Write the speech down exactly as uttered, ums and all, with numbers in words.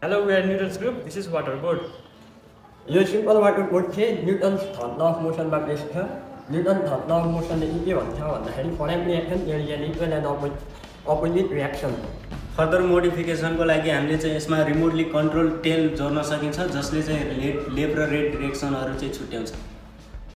Hello, we are Newton's group. This is water board. यो simple water board चाहिँ Newton's third law of मोसनमा based छ। Newton third law of मोसनले के भन्छ भन्दाखेरि for every action there is an equal and opposite reaction. Further मोडिफिकेसनको लागि हामीले चाहिँ यसमा रिमोटली कन्ट्रोल टेल जोड्न सकिन्छ जसले चाहिँ लेफ्ट र राइट डिरेक्सनहरू चाहिँ छुट्याउँछ।